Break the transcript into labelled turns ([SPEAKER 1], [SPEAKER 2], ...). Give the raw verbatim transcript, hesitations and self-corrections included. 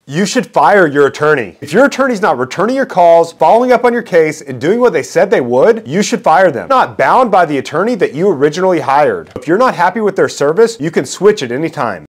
[SPEAKER 1] You should fire your attorney. If your attorney's not returning your calls, following up on your case, and doing what they said they would, you should fire them. You're not bound by the attorney that you originally hired. If you're not happy with their service, you can switch at any time.